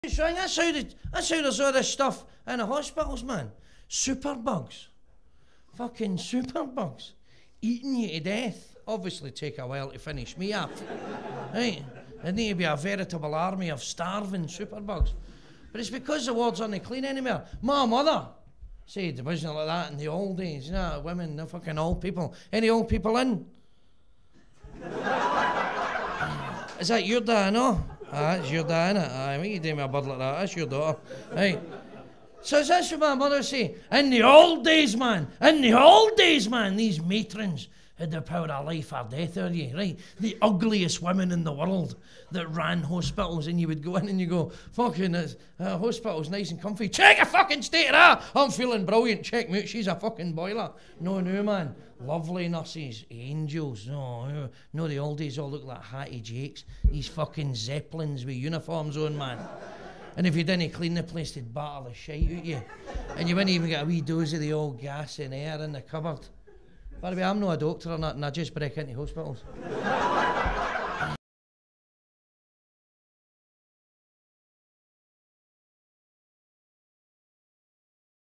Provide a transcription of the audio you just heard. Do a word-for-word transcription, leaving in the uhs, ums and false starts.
Thing. That's how they, that's how there's all this stuff in the hospitals, man. Superbugs. Fucking superbugs. Eating you to death. Obviously take a while to finish me off. Right? There need to be a veritable army of starving superbugs. But it's because the wards aren't clean anymore. My mother said it wasn't like that in the old days. You know, women, the fucking old people. Any old people in? Is that your dad, no? Ah, that's your dad, innit? Aye, what you do me a bird like that? That's your daughter. Right. So that's what my mother say. In the old days, man, in the old days, man, these matrons had the power of life or death over you, right? The ugliest women in the world that ran hospitals, and you would go in and you go, fucking, uh, uh, hospital's nice and comfy. Check a fucking state of that. I'm feeling brilliant. Check me out. She's a fucking boiler. No, no, man. Lovely nurses, angels. No, no, no, the old days all look like Hattie Jakes. These fucking zeppelins with uniforms on, man. And if you didn't clean the place, they'd batter the shite out you. And you wouldn't even get a wee dose of the old gas and air in the cupboard. By the way, I'm not a doctor or nothing, I just break into hospitals.